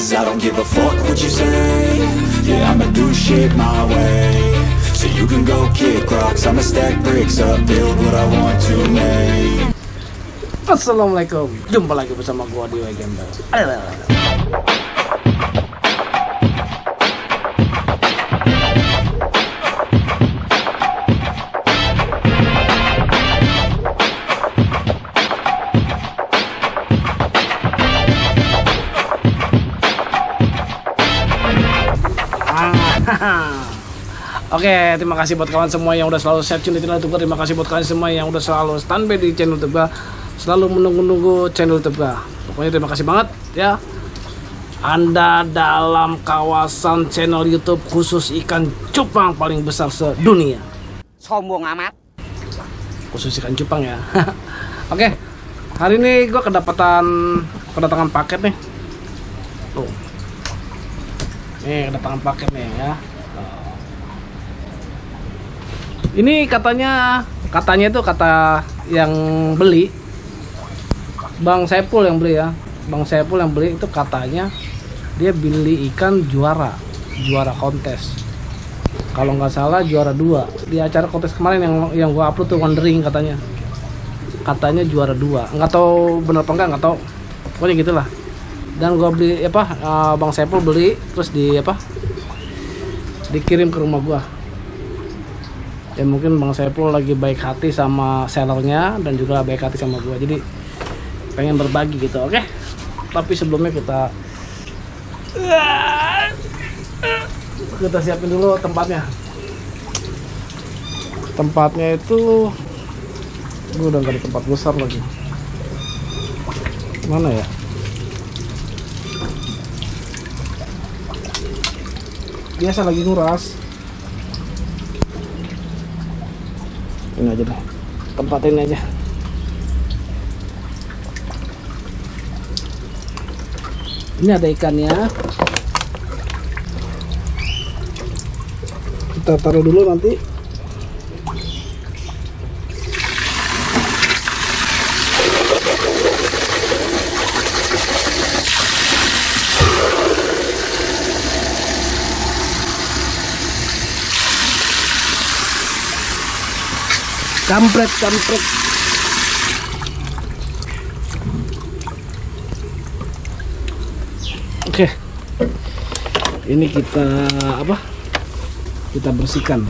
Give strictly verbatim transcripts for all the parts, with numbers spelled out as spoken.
'cause I don't give a fuck what you say. Yeah, I'ma do shit my way. So you can go kick rocks, I'ma stack bricks up, build what I want to make. Assalamualaikum, jumpa lagi bersama gua di Wegembel. Oke, terima kasih buat kawan semua yang udah selalu share channel YouTube gua. Terima kasih buat kalian semua yang udah selalu standby di channel YouTube gua, selalu menunggu-nunggu channel YouTube gua. Pokoknya terima kasih banget ya. Anda dalam kawasan channel YouTube khusus ikan cupang paling besar sedunia. Sombong amat. Khusus ikan cupang ya. Oke, hari ini gua kedapatan kedatangan paket nih. Tuh. Nih kedatangan paket nih ya. Ini katanya katanya itu kata yang beli, Bang Saiful yang beli ya. Bang Saiful yang beli itu katanya dia beli ikan juara, juara kontes. Kalau nggak salah juara dua di acara kontes kemarin yang yang gua upload tuh Wondering katanya. Katanya juara dua. Nggak tahu benar apa enggak, nggak tahu. Pokoknya gitulah. Dan gua beli apa uh, Bang Saiful beli terus di apa? Dikirim ke rumah gua. Ya mungkin Bang Saiful lagi baik hati sama sellernya dan juga baik hati sama gua, jadi pengen berbagi gitu. Oke, tapi sebelumnya kita kita siapin dulu tempatnya. Tempatnya itu gua udah gak di tempat besar lagi. Mana ya? Biasa lagi nguras. Ini aja deh, tempatin aja. Ini ada ikannya. Kita taruh dulu nanti. Kampret, kampret. Oke. Ini kita apa? Kita bersihkan.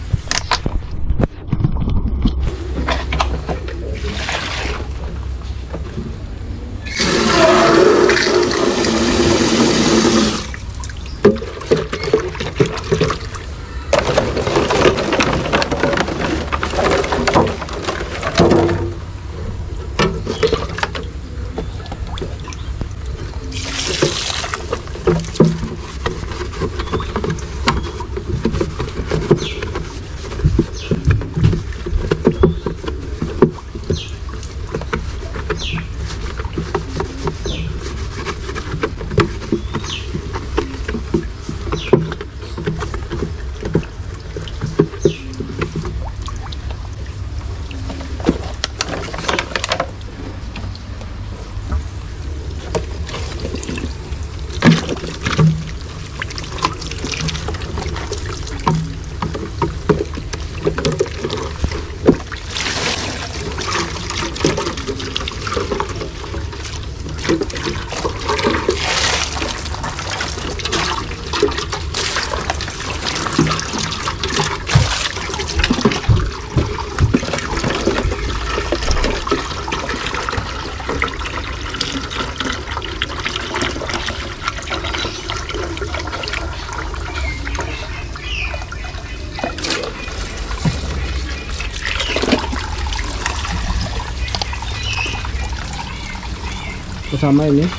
Bersama ini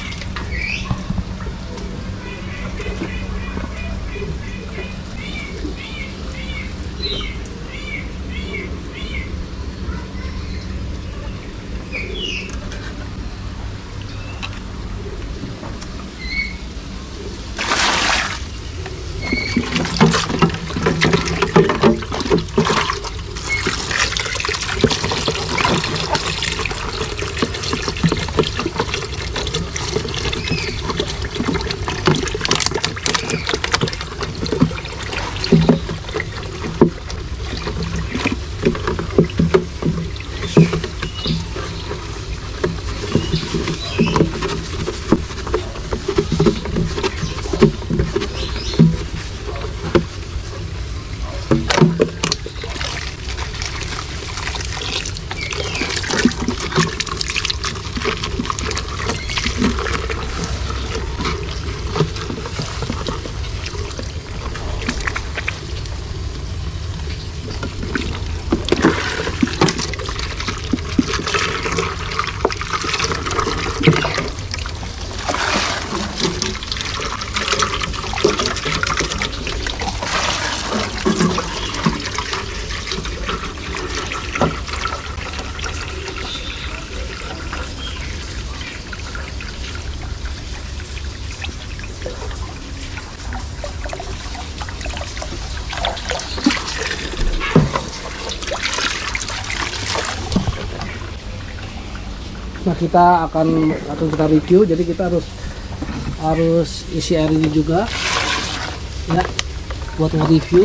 Nah, kita akan akan kita review, jadi kita harus harus isi air ini juga ya buat nge-review.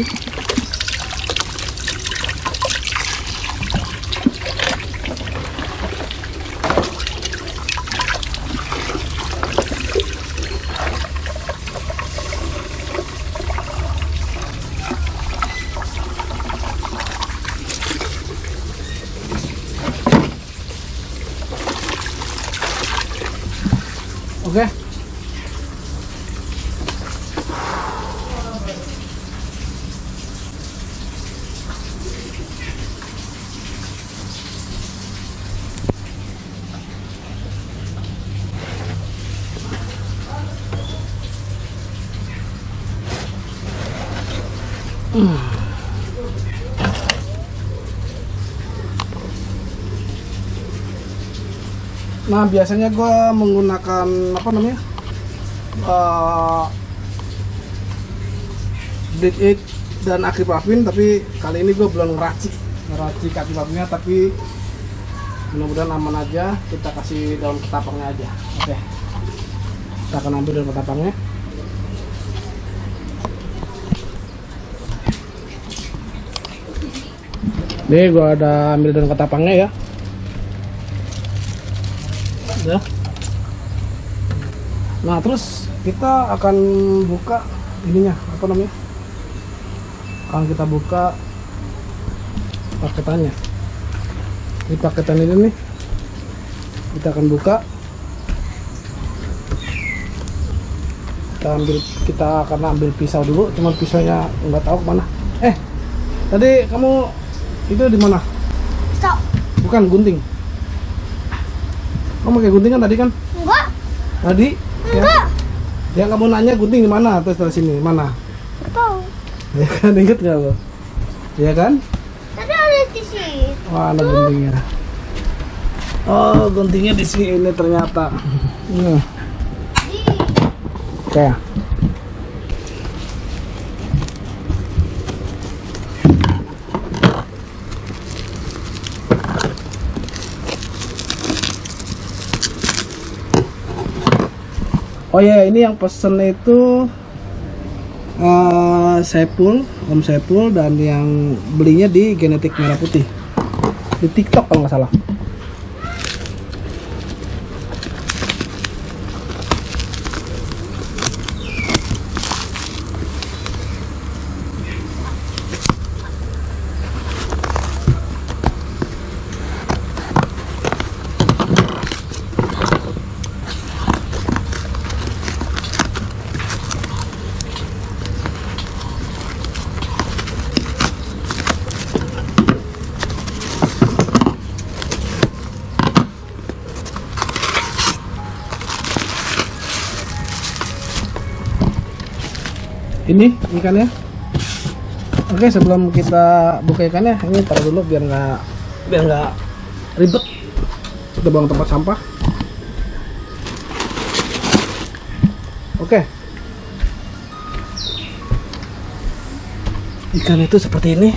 Oke. Hmm. Nah, biasanya gue menggunakan apa namanya uh, Bleach dan Acrypavin, tapi kali ini gue belum ngeracik ngeracik Acrypavinnya, tapi mudah-mudahan aman aja. Kita kasih daun ketapangnya aja. Oke, kita akan ambil daun ketapangnya. Nih, gue ada ambil daun ketapangnya ya. Ya. Nah, terus kita akan buka ininya, apa namanya? Akan kita buka paketannya. Ini paketan ini nih, kita akan buka. Kita ambil, kita akan ambil pisau dulu. Cuma pisaunya nggak tahu kemana. Eh, tadi kamu itu di mana? Pisau. Bukan, gunting. Kamu pakai gunting kan tadi kan? Enggak. Tadi? Enggak. Ya, yang kamu nanya gunting di mana? Terus dari sini mana? Tahu. Ya kan, inget nggak lo? Ya kan? Tadi ada di sini. Wah, ada guntingnya. Oh, guntingnya di sini ternyata. Nih. Oke. Oh ya, ini yang pesen itu uh, Saiful, Om Saiful, dan yang belinya di Genetik Merah Putih di TikTok kalau nggak salah. Ini ikannya. Oke, sebelum kita buka ikannya, ini taruh dulu biar nggak biar nggak ribet. Kita buang tempat sampah. Oke. Ikan itu seperti ini.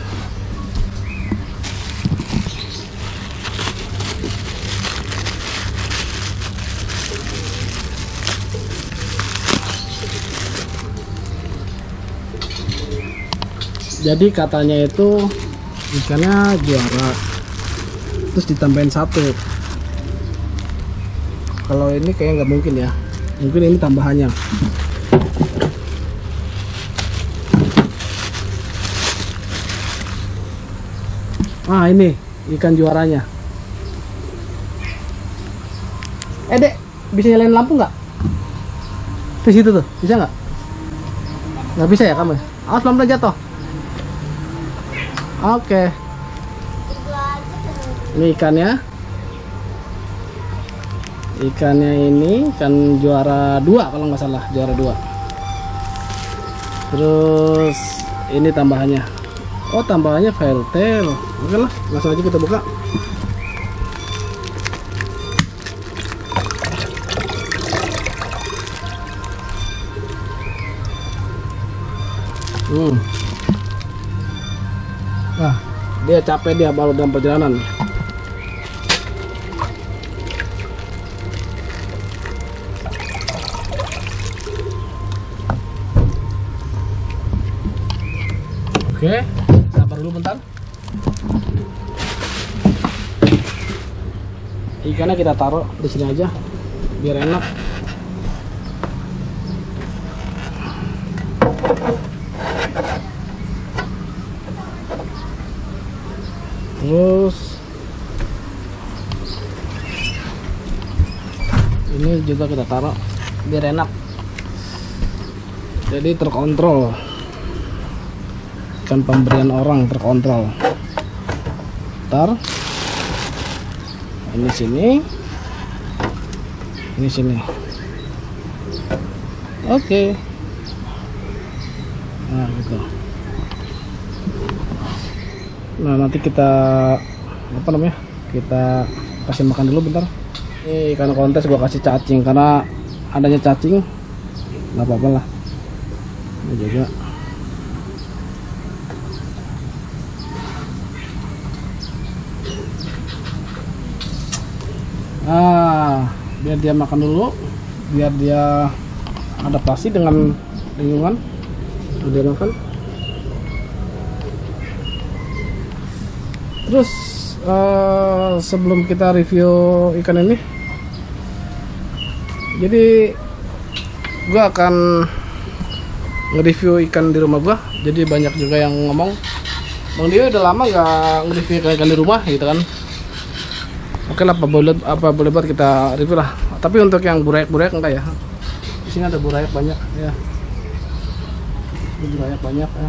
Jadi katanya itu ikannya juara, terus ditambahin satu. Kalau ini kayaknya nggak mungkin ya, mungkin ini tambahannya. Ah, ini ikan juaranya. Eh dek, bisa nyalain lampu nggak? Di situ tuh, bisa nggak? Nggak bisa ya kamu? Awas pelan-pelan jatuh. Oke. Ini ikannya. Ikannya ini ikan juara dua kalau nggak salah, juara dua. Terus ini tambahannya. Oh, tambahannya Firetail. Oke lah, langsung aja kita buka. Hmm. Nah, dia capek, dia baru dalam perjalanan. dulu bentar. Ikannya kita taruh di sini aja biar enak. Terus ini juga kita taruh biar enak, jadi terkontrol, kan pemberian orang terkontrol. Ntar ini sini, ini sini. Oke, nah gitu. Nah nanti kita apa namanya, kita kasih makan dulu bentar. Ini ikan kontes gua kasih cacing karena adanya cacing, nggak apa-apa lah. Ini juga. Nah biar dia makan dulu, biar dia adaptasi dengan lingkungan. Dia makan. Terus uh, sebelum kita review ikan ini, jadi gua akan nge-review ikan di rumah gua. Jadi banyak juga yang ngomong, Bang Dio udah lama nggak nge-review ikan di rumah gitu kan. Oke lah, apa boleh apa boleh buat kita review lah. Tapi untuk yang burayak-burayak enggak ya. Di sini ada burayak banyak ya. Ini burayak banyak ya.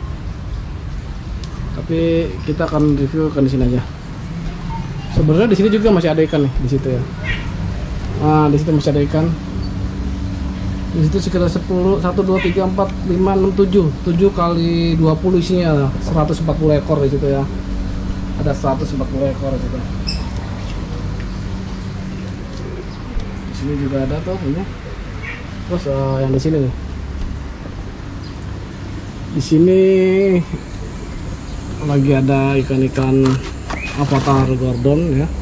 Tapi kita akan review ikan di sini aja. Sebenarnya di sini juga masih ada ikan nih, di situ ya. Nah, di situ masih ada ikan. Di situ sekitar sepuluh, satu, dua, tiga, empat, lima, enam, tujuh. tujuh kali dua puluh isinya seratus empat puluh ekor di situ ya. Ada seratus empat puluh ekor di situ. Di sini juga ada tuh punya. Terus uh, yang di sini nih. Di sini lagi ada ikan-ikan avatar Gordon ya.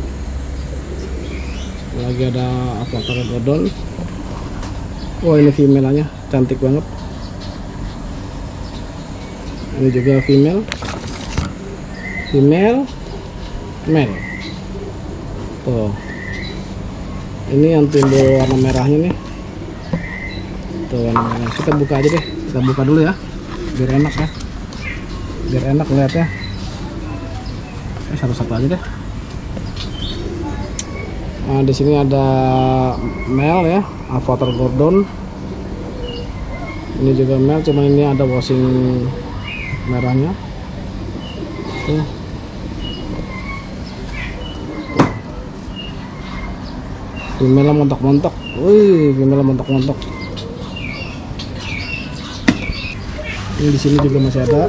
Lagi ada avatar Gordon. Oh ini female-nya cantik banget. Ini juga female. Female male. Tuh. Ini yang timbul warna merahnya nih. Tuh warna merah. Kita buka aja deh. Kita buka dulu ya. Biar enak ya. Biar enak lihatnya. Eh, satu-satu aja deh. Nah, di sini ada male ya, avatar Gordon. Ini juga male, cuman ini ada washing merahnya. Tuh. Female montok-montok. Wih, female montok-montok. Ini di sini juga masih ada.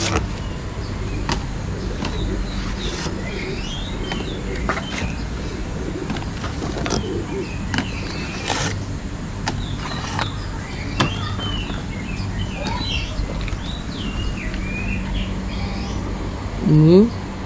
Ini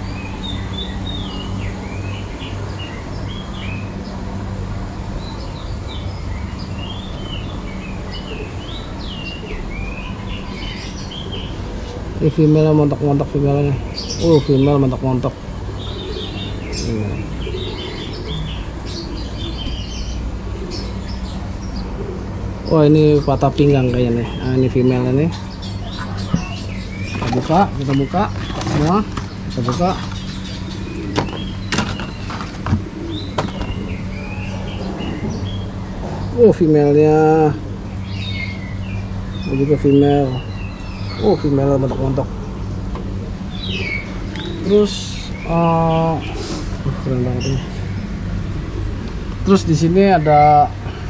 ini female montok-montok female-nya. Oh, female montok-montok. Hmm. Oh, ini patah pinggang kayaknya nih. Nah, ini female nih. Kita buka, kita buka semua. Kita buka. Oh, female-nya. Ini juga female. Oh, female montok-montok. Terus uh, keren banget ini. Terus di sini ada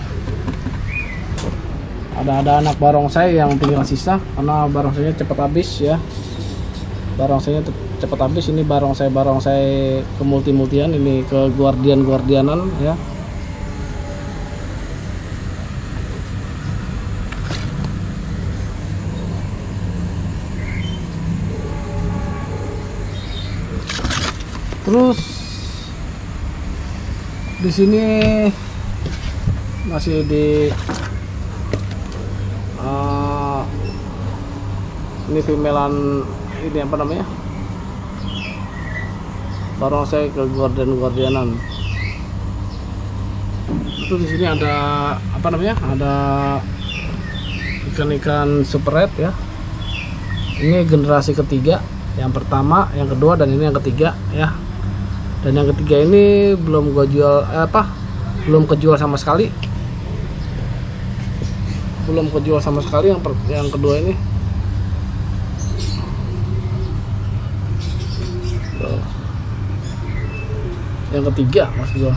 ada ada anak barongsai yang tinggal sisa karena barongsainya cepat habis ya. Barongsainya cepat habis. Ini barongsai barongsai ke multi-multian, ini ke guardian-guardianan ya. Terus di sini masih di uh, ini femalean ini apa namanya, barongsai ke gorden-gordenan. Itu di sini ada apa namanya, ada ikan-ikan super red ya. Ini generasi ketiga, yang pertama, yang kedua, dan ini yang ketiga ya. Dan yang ketiga ini belum gua jual eh, apa belum kejual sama sekali, belum kejual sama sekali. Yang per, yang kedua ini tuh. Yang ketiga maksud gua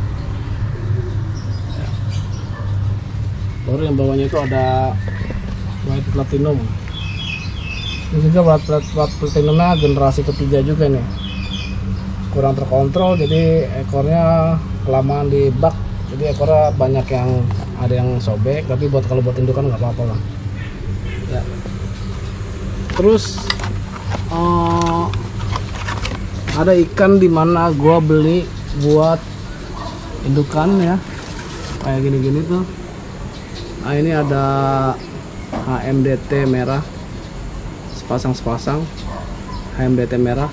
ya. Baru yang bawahnya itu ada white platinum. Ini juga white platinumnya generasi ketiga juga nih, kurang terkontrol, jadi ekornya kelamaan di bak, jadi ekornya banyak yang ada yang sobek, tapi buat kalau buat indukan nggak apa-apa lah ya. Terus uh, ada ikan dimana gua beli buat indukan ya, kayak gini-gini tuh. Nah ini ada H M D T merah, sepasang-sepasang H M D T merah.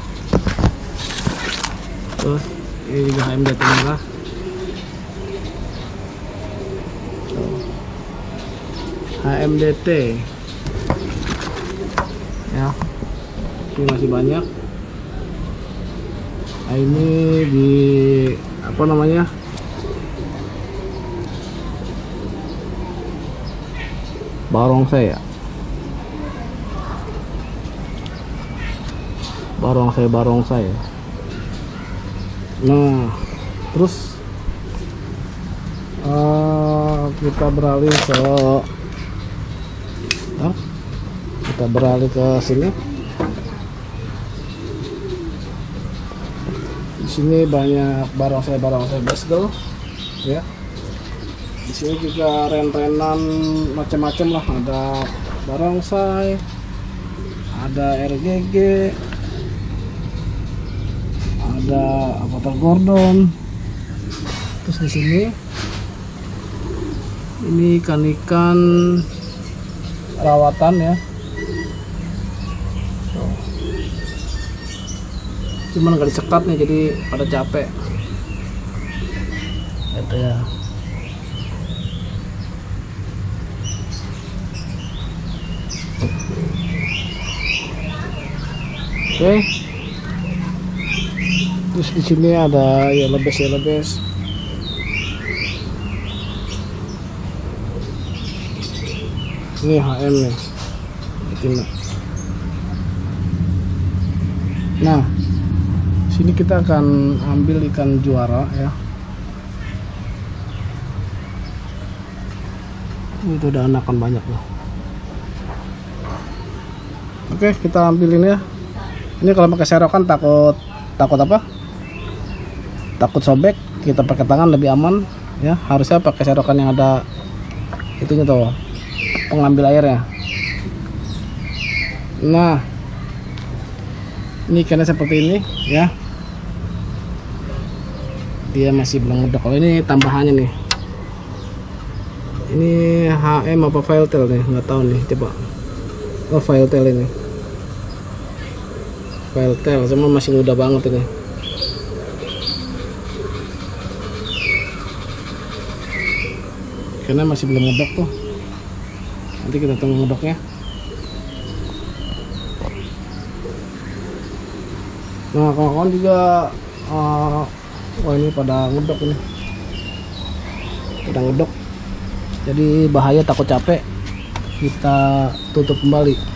Tuh, ini juga H M D T merah. Tuh. H M D T ya, ini masih banyak. Nah, ini di apa namanya, barongsai ya, barongsai barongsai. Nah, terus uh, kita beralih ke uh, kita beralih ke sini. Di sini banyak barongsai barongsai basgel ya. Di sini juga ren-renan macam-macam lah, ada barongsai, ada R G G, ada avatar gordon. Terus di sini ini ikan-ikan rawatan ya. Tuh. Cuman nggak disekat nih, jadi pada capek. Itu ya. Oke. Terus di sini ada ya lebes ya lebes. Ini H M nih. Betina. Nah, sini kita akan ambil ikan juara ya. Itu udah anakan banyak loh. Oke, kita ambilin ya. Ini kalau pakai serokan takut takut apa? Takut sobek. Kita pakai tangan lebih aman ya. Harusnya pakai serokan yang ada itunya tuh, pengambil airnya. Nah, ini ikannya seperti ini ya. Dia masih belum ngedok. Kalau ini tambahannya nih. Ini H M apa file tail nih? Nggak tahu nih. Coba. Oh, file tail ini. File tail sama masih muda banget ini. Karena masih belum ngedok tuh. Nanti kita tunggu ngedoknya. Nah, kawan-kawan juga uh, wah ini pada ngedok ini. Pada ngedok. Jadi bahaya, takut capek. Kita tutup kembali.